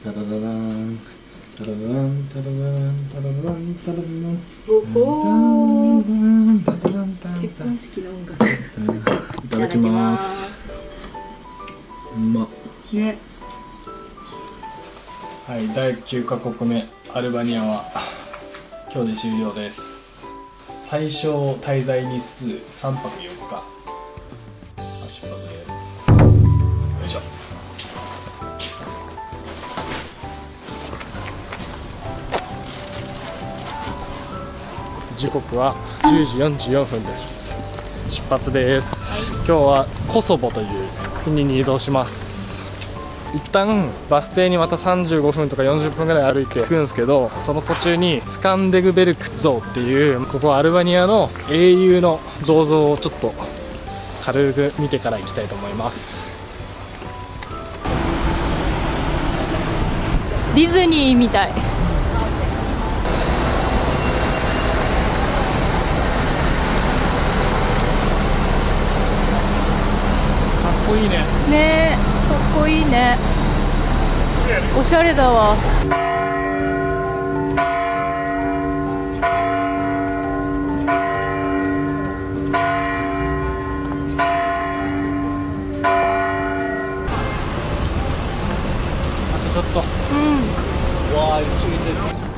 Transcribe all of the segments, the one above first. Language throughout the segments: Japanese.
タララランタララランタララランタララランタラララン。 おお。結婚式の音楽。 いただきます。うまね。 はい、第9カ国目アルバニアは今日で終了です。最小滞在日数3泊4日。出発です。よいしょ。時刻は10時44分です。出発です、今日はコソボという国に移動します。一旦バス停にまた35分とか40分ぐらい歩いていくんですけど、その途中にスカンデグベルク像っていう、ここアルバニアの英雄の銅像をちょっと軽く見てから行きたいと思います。 ディズニーみたい。 かっこいいね。 ねえ、かっこいいね。おしゃれだわ。 ちょっと、わあ、一応見てる。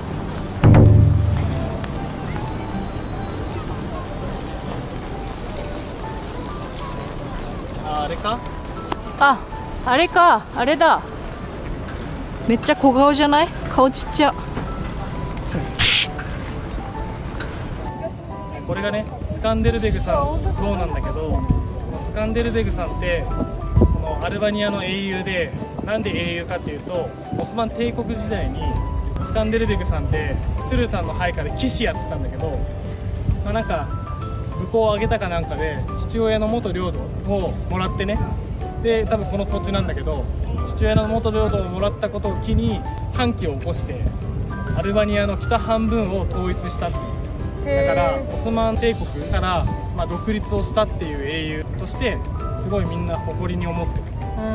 あれか？ あ、あれか、あれだ。めっちゃ小顔じゃない？顔ちっちゃ。 これがね、スカンデルベグさん像なんだけど、スカンデルベグさんってこのアルバニアの英雄で、なんで英雄かっていうと、オスマン帝国時代にスカンデルベグさんってスルタンの配下で騎士やってたんだけど、なんか武功を挙げたかなんかで父親の元領土をもらってね、で多分この土地なんだけど、父親の元領土をもらったことを機に反旗を起こしてアルバニアの北半分を統一したっていう。だからオスマン帝国から、独立をしたっていう英雄としてすごいみんな誇りに思ってる。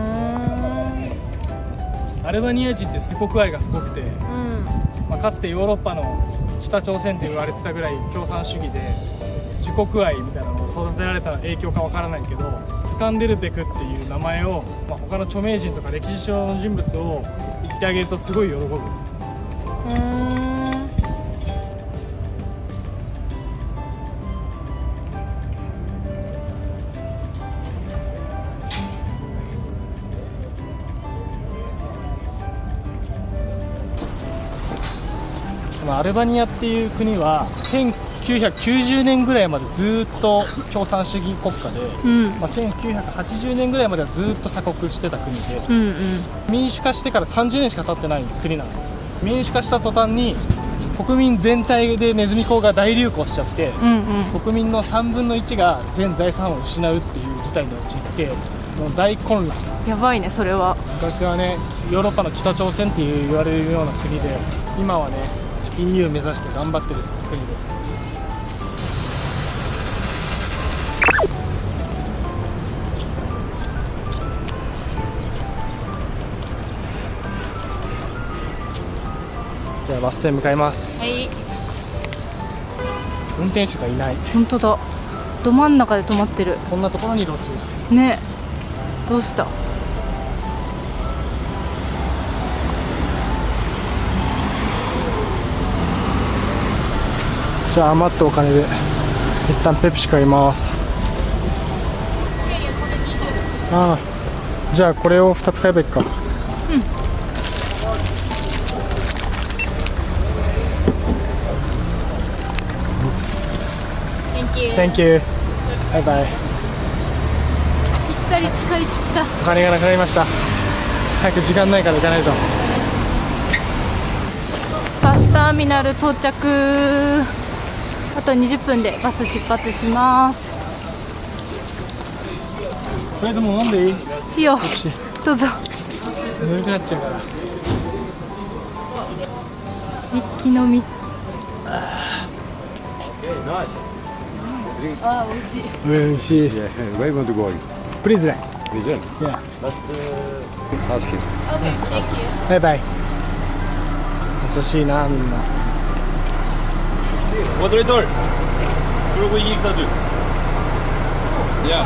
アルバニア人って国愛がすごくて、かつてヨーロッパの北朝鮮って言われてたぐらい共産主義で自国愛みたいなのを育てられた影響かわからないけど、スカンデルベクっていう名前を、他の著名人とか歴史上の人物を言ってあげるとすごい喜ぶ。アルバニアっていう国は1990年ぐらいまでずっと共産主義国家で、1980年ぐらいまではずっと鎖国してた国で、民主化してから30年しか経ってない国なの。民主化した途端に国民全体でネズミ講が大流行しちゃって、国民の3分の1が全財産を失うっていう事態に陥って、もう大混乱。 やばいね、それは。 昔はね、ヨーロッパの北朝鮮って言われるような国で、今はねEU 目指して頑張ってる国です。じゃあバス停向かいます。 はい。 運転手がいない。 本当だ。ど真ん中で止まってる。 こんなところに路駐してる。 ね。どうした？ じゃあ余ったお金で一旦ペプシ買います。ああ、じゃあこれを2つ買えばいいか。Thank you。バイバイ。 ぴったり使い切った。 お金がなくなりました。早く時間ないから行かないと。 バスターミナル到着。あと20分でバス出発します。 とりあえずもう飲んでいい？ いいよ、どうぞ。 眠くなっちゃうから。 一気飲み。あ、美味しい。 美味しい。 Where you want to go? Please, Prison? yeah. But ask him. Okay, thank you. バイバイ。 優しいなみんな。 Wat er door? Zullen we hier dat doen? Ja.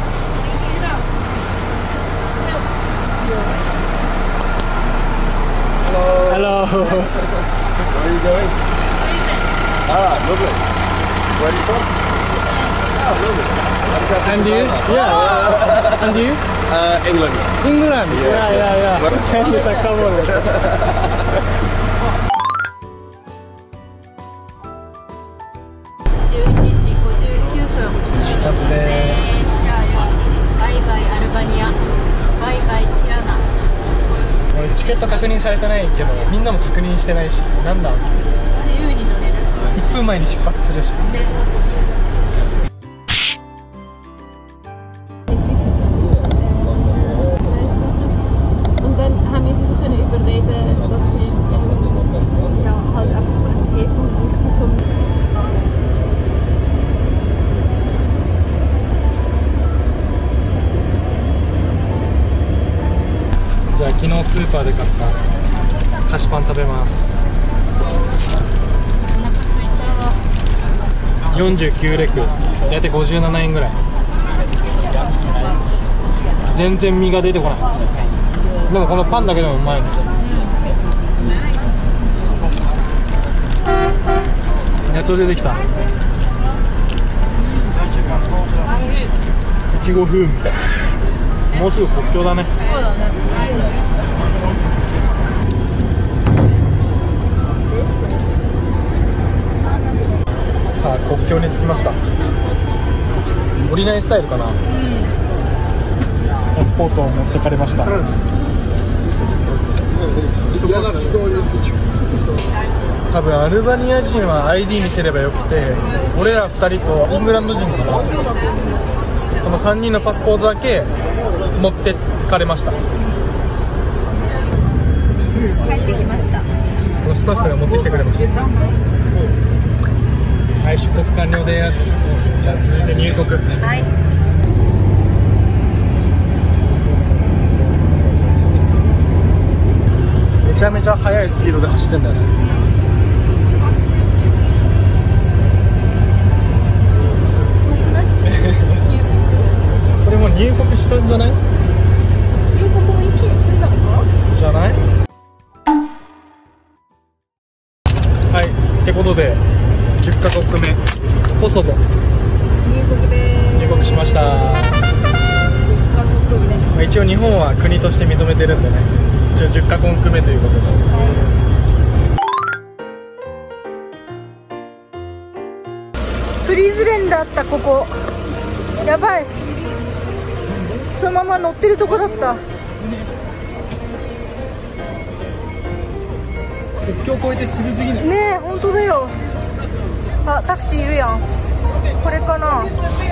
Hello. Where are you going? Ah, lovely. Where are you from? Ah, lovely. And you? Yeah. And you? England. England. Yeah. Thank you, sir. Come on. 11時59分出発です。 バイバイアルバニア、バイバイティラナ。 俺チケット確認されてないけど、みんなも確認してないし、なんだ自由に乗れる。 1分前に出発するし。 ね。 Und dann haben wir sie so können überreden, dass wir ja, halt einfach so eine Location sind, so じゃあ昨日スーパーで買った菓子パン食べます。 お腹すいたわ。 49レク、大体57円ぐらい。全然身が出てこない。でもこのパンだけでもうまいね。やっと出てきた。いちご風味。もうすぐ国境だね。 そうだね。 さあ国境に着きました。降りないスタイルかな。パスポートを持ってかれました。多分アルバニア人は ID 見せればよくて、俺ら2人とイングランド人かな、その3人のパスポートだけ持ってかれました。 帰ってきました。 スタッフが持ってきてくれました。はい、出国完了です。じゃあ続いて入国。 はい。 めちゃめちゃ速いスピードで走ってんだよね。 遠くない？入国。 これもう入国したんじゃない？ 入国も一気に済んだのか？ じゃない？はい、ってことで10カ国目コソボ入国でーす。 入国しました。 10カ国目。 まあ一応日本は国として認めてるんでね、一応10カ国目ということで、 フリーズレンだった。ここやばい、そのまま乗ってるとこだった。 国境越えてすぐすぎない？ ねえ、本当だよ。あ、タクシーいるやん。これかな。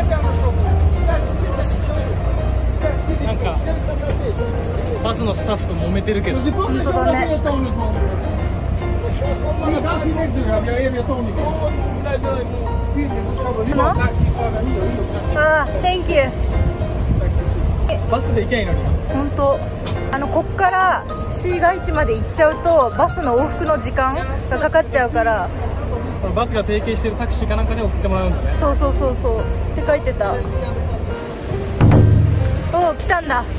なんかバスのスタッフと揉めてるけど。 本当だね。ああ、Thank you。 バスで行きゃいいのに。 本当。こっから市街地まで行っちゃうとバスの往復の時間がかかっちゃうから、 バスが提携してるタクシーかなんかで送ってもらうんだね。 そうって書いてた。おお、来たんだ。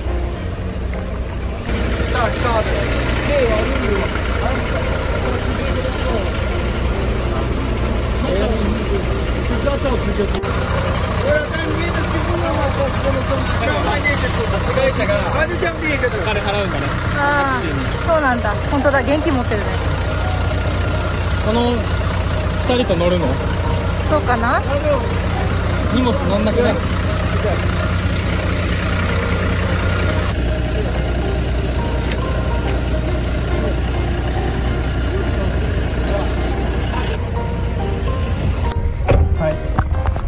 ああ、そうなんだ。本当だ、現金持ってるね。 この2人と乗るの？ そうかな。 荷物乗んなくなる。はい、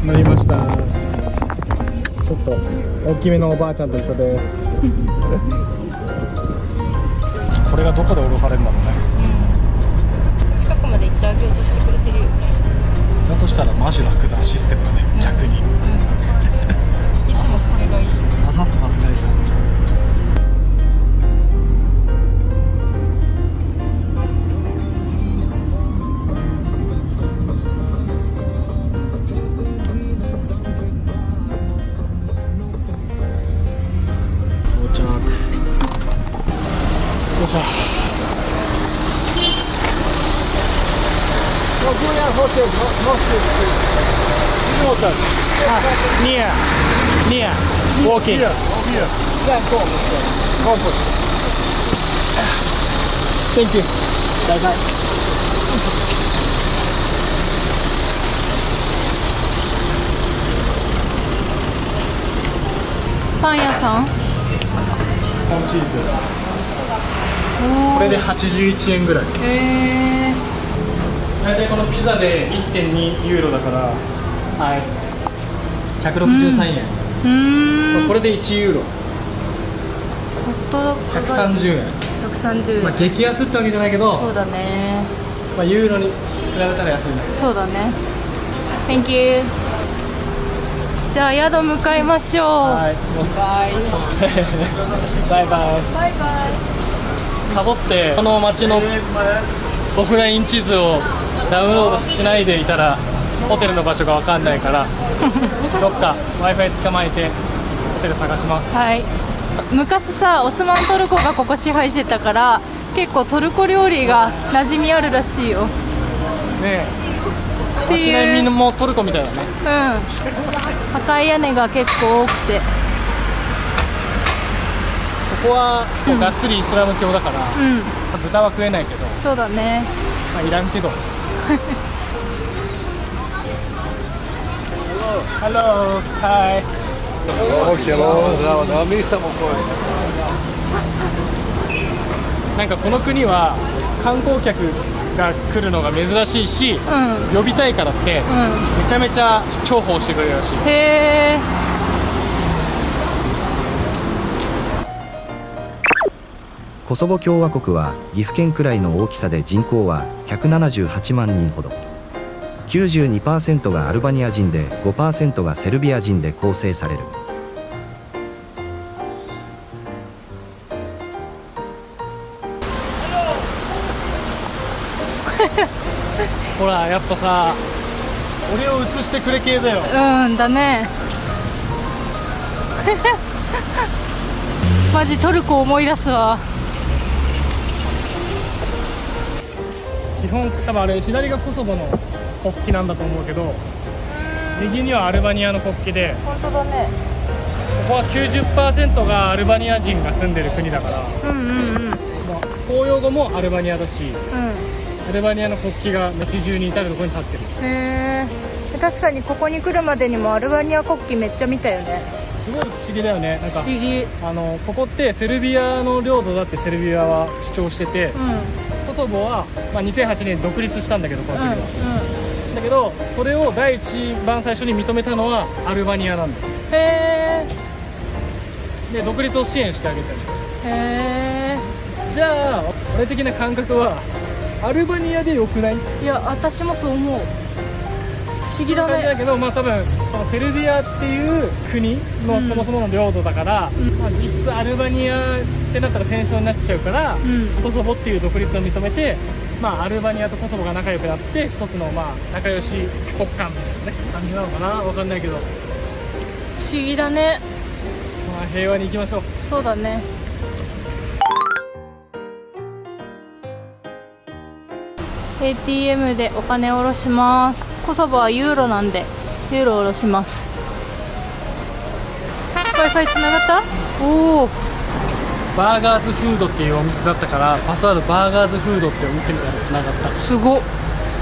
乗りました。ちょっと大きめのおばあちゃんと一緒です。これがどこで降ろされるんだろうね。 近くまで行ってあげようとしてくれてるよね。 だとしたらマジ楽なシステムだね、逆に。 いつもそれがいい。 あざすバス会社。 Julian Hotel, no street. Hotel. Near walking. Here, over here. Then come. Comfort. Thank you. Bye bye. パン屋さん。 コーンチーズ。これで81円ぐらい。 へえ。 大体このピザで 1.2 ユーロだから、はい、163円。まあこれで1ユーロ。 ホットドッグが 130円。 130円。 まあ激安ってわけじゃないけど、 そうだね。 まあユーロに比べたら安いんだけど。 そうだね。Thank you。じゃあ宿向かいましょう。 はい。バイバイ。 バイバイ。 サボってこの街のオフライン地図をダウンロードしないでいたらホテルの場所が分かんないからどっか Wi-Fi 捕まえてホテル探します。 はい。昔さ、オスマントルコがここ支配してたから結構トルコ料理が馴染みあるらしいよ。 ねっていうえ、街並みもトルコみたいだね。 うん。赤い屋根が結構多くて。 ここはもうがっつりイスラム教だから、 うん。 豚は食えないけど、 そうだね。 まあいらんけど。Hello, hi. Oh, hello. Bravo. Mi samo koji. なんかこの国は観光客が来るのが珍しいし、 うん。 呼びたいからってうめちゃめちゃ重宝してくれるらしい。 ん。へえ。 コソボ共和国は岐阜県くらいの大きさで人口は178万人ほど。92% がアルバニア人で 5% がセルビア人で構成される。 ほらやっぱさ、俺を映してくれ系だよ。 うんだね。マジトルコ思い出すわ。 基本多分あれ左がコソボの国旗なんだと思うけど、右にはアルバニアの国旗で、 本当だね。 ここは 90% がアルバニア人が住んでる国だから、 うんうんうん。 まあ公用語もアルバニアだし、 うん。 アルバニアの国旗が街中に至るところに立ってる。 へえ。確かにここに来るまでにもアルバニア国旗めっちゃ見たよね。 すごい不思議だよね。なん不か思議。 ここってセルビアの領土だってセルビアは主張してて、 うんコソボは、まあ、2008年独立したんだけど、このうん国は、だけどそれを第一番最初に認めたのはアルバニアなんだよ。 うん。へで独立を支援してあげたり。 え。へじゃあ俺的な感覚はアルバニアでよくない？ え。いや私もそう思う。不思議だね。 感じだけど、まあ多分このセルビアっていう国のうんそもそもの領土だから、まあ、実質アルバニアってなったら戦争になっちゃうから、 うんコソボっていう独立を認めて、まあ、アルバニアとコソボが仲良くなって一つのまあ仲良し国家みたいな、ね、感じなのかな、わかんないけど、ま不思議だね。 あ、平和に行きましょう。 そうだね。ATM でお金を下ろします。コソボはユーロなんでユーロを下ろします。 Wi-Fi つながった？おお。 バーガーズフードっていうお店だったからパスワードバーガーズフードって打ってみたらつながった。 すごっ。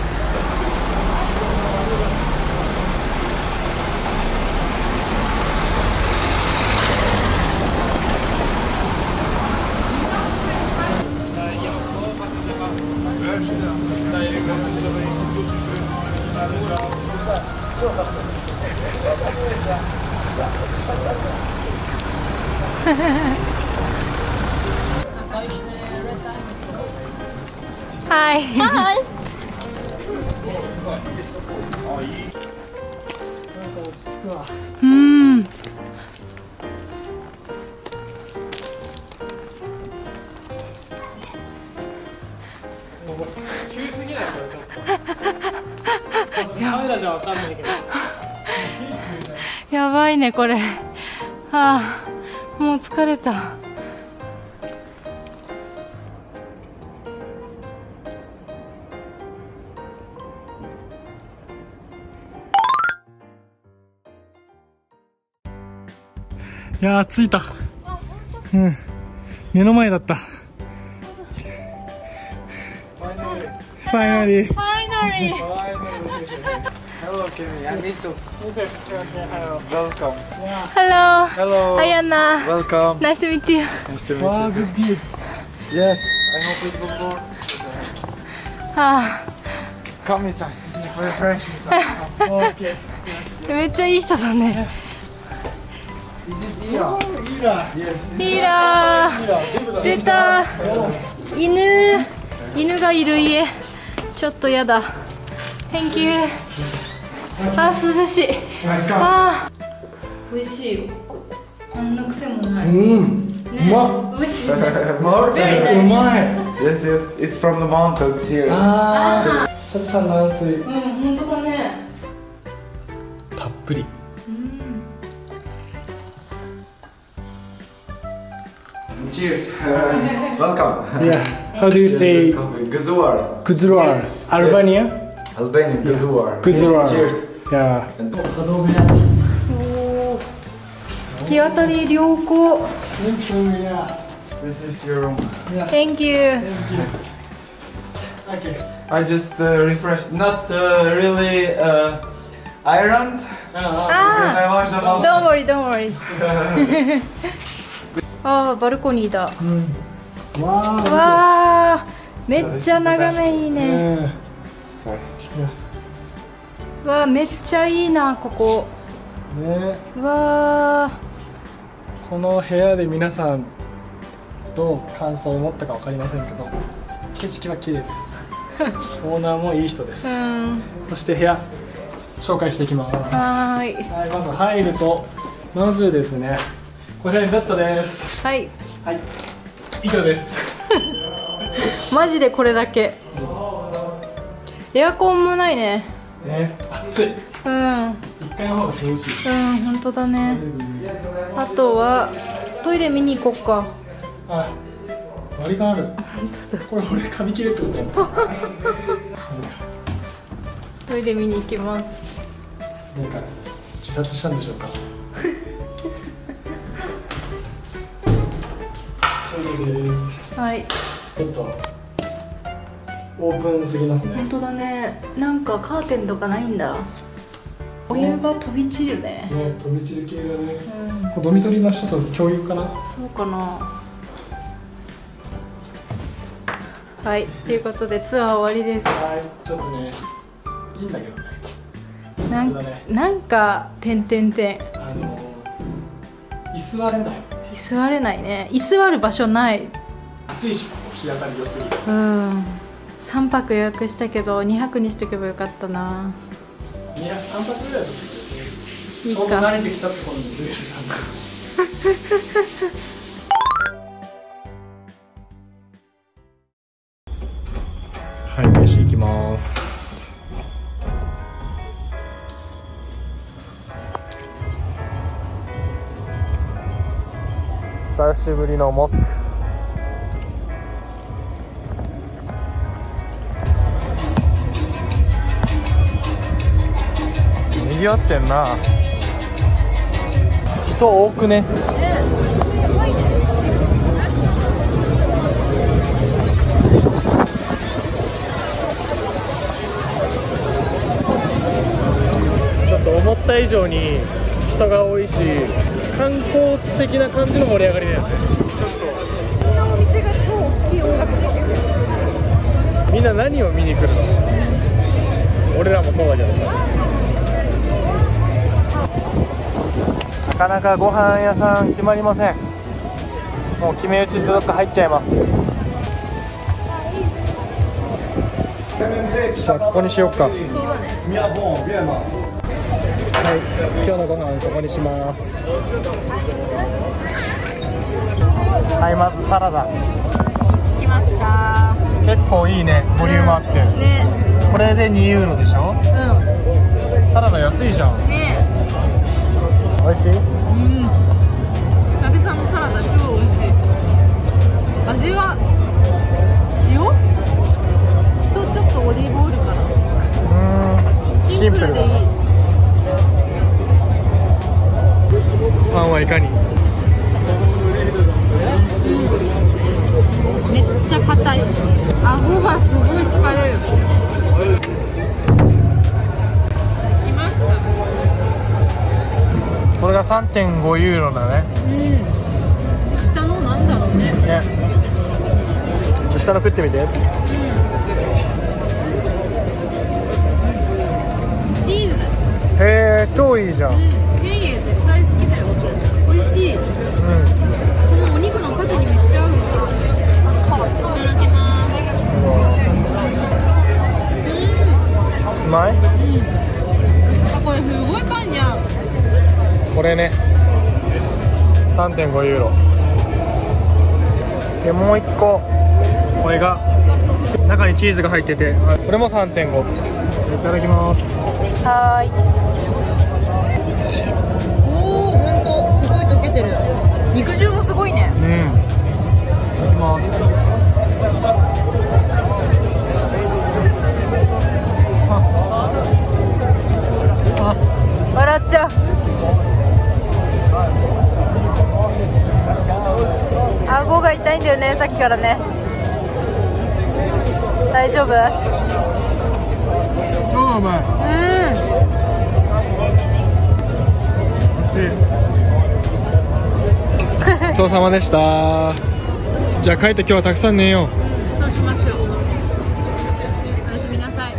はい。うん。 急すぎないこれちょっとカメラじゃわかんないけどやばいねこれ。ああ、もう疲れた。 いやー着いた。うん、目の前だった。ファイナリー。 Hello, Kimi. I'm Yusuf. Hello. Hello. Hi Anna. Welcome. Nice to meet you. Nice to meet Wow, you. good view. Yes. I hope it will work. は Come inside. It's very fresh inside. あ、めっちゃいい人だね。 This is Ira. Yes. いいなー。出た。犬がいる家。ちょっとやだ。Thank you。あ、涼しい。あー、美味しいよ。あんな癖もない。ね、美味しい。 More? Very nice. Yes, yes. It's from the mountains here. 久々の軟水。 うん、本当だね。 たっぷり。 Cheers. Welcome. Yeah. How do you say Gazuar. Kuzuar? Albania? Albanian. Gazuar. Kuzuar. Yes, cheers. Yeah. 日当たり良好。 This is your room. Thank you. Okay. I just refreshed. Not really ironed. Because I watched the mountain. Don't worry, don't worry. ああ、バルコニーだ。 わー。 わあ、めっちゃ眺めいいね。 Sorry. わあ、めっちゃいいな、ここ。 ね、 わあ。 この部屋で皆さんどう感想を持ったか分かりませんけど、景色は綺麗です。オーナーもいい人です。 うん。 そして部屋紹介していきます。 はーい。 はい、まず入るとまずですね、こちらにベッドです。 はい。 はい、以上です。 マジでこれだけ。エアコンもないね。 ね、暑い。 うん。 1階の方が涼しい。 うん、本当だね。あとはトイレ見に行こっか。 あ、割りがある。これ俺髪切れってことやん。 トイレ見に行きます。 なんか自殺したんでしょうか。トイレです。 はい。 ちょっとオープンすぎますね。 本当だね。なんかカーテンとかないんだ。お湯が飛び散るね。 ね、飛び散る系だね。 うん。 ドミトリーの人と共有かな。 そうかな。はい、ということでツアー終わりです。 はい、ちょっとね、いいんだけどね。 なんか点々点。 居座れない。 居座れないね。居座る場所ない。 暑いし、日当たり良すぎる。 うん。3泊予約したけど2泊にしとけばよかったな。 3泊ぐらいだといいか。 慣れてきたってことにずれる。はい、飯行きます。久しぶりのモスク。賑わってんな。人多くね。ちょっと思った以上に人が多いし、観光地的な感じの盛り上がりだよね。 こんなお店が超大きい音楽店。 みんな何を見に来るの？俺らもそうだけどさ。なかなかご飯屋さん決まりません。もう決め打ちでどっか入っちゃいます。じゃあここにしようか。はい、今日のご飯ここにします。はい、まずサラダ。 来ました。 結構いいね、ボリュームあって。 ね。 これで2ユーロでしょ。 うサラダ安いじゃん。 ん。ね。 美味しい？ うん。久々のサラダ超美味しい。味は塩とちょっとオリーブオイルかな。 シンプルでいい。 パンはいかに？ 3.5 ユーロだね。 うん。下のなんだろうね。 ね。ちょ下の食ってみて。 チーズ。 へえ、超いいじゃん。 ヘイエ絶対好きだよ。美味しい。このお肉のパテにめっちゃ合うわ。いただきます。 うまい？ あ、これすごいパンじゃん。 これね。3.5 ユーロ。でもう一個。これが中にチーズが入ってて、これも 3.5。いただきます。 はーい。おお、ほんとすごい溶けてる。肉汁もすごいね。 うん。いただきます。 笑っちゃう。顎が痛いんだよね、さっきからね。大丈夫？ 超うまい。美味しい。ごちそうさまでした。じゃあ帰って今日はたくさん寝よう。 そうしましょう。おやすみなさい。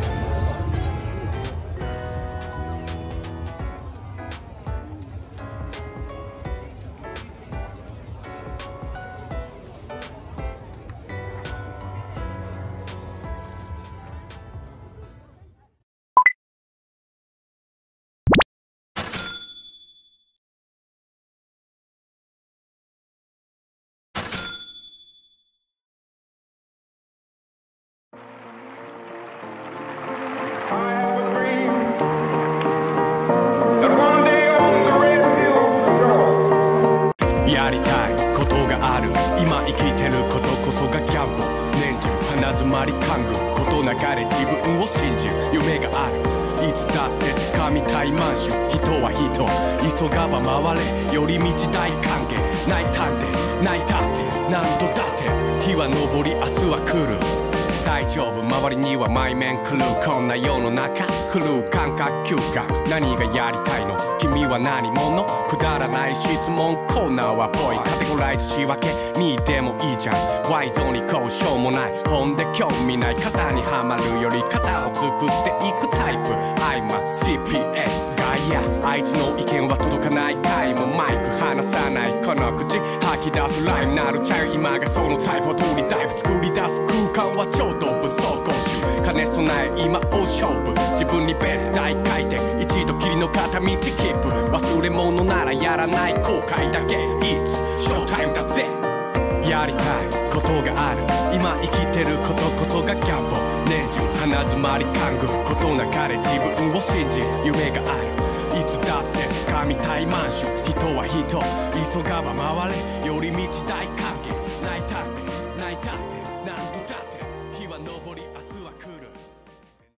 やりたいことがある、今生きてることこそがギャンブル。年中鼻詰まり勘ぐことなかれ自分を信じる夢がある。いつだって掴みたい満州、人は人急がば回れ寄り道大歓迎。泣いたんで泣いたって何度だって日は昇り明日は来る。大丈夫周りには毎面来る。こんな世の中来る感覚休暇。何がやりたいの君は何者。くだらない質問コーナーはぽい。カテゴライズ仕分けにでもいいじゃん。ワイドにこうしょうもない。ほんで興味ない型にはまるより型を作っていくタイプ。I'm a CPS ガイア。あいつの意見は届かない回もマイク離さないこの口吐き出すライムなるちゃう。今がそのタイプを取りタイプ作り出す空間は超ドープ走行中。兼ね備え今大勝負。自分にべったい書いて一度きりの片道キープ。忘れ物ならやらない後悔だけ。It's show time だぜ。やりたいことがある、今生きてることこそがギャンブル。年中鼻詰まり勘ぐことなかれ自分を信じ夢がある。いつだって掴みたい満州、人は人急がば回れ寄り道大歓迎。泣いたって泣いたって何度だって日は昇り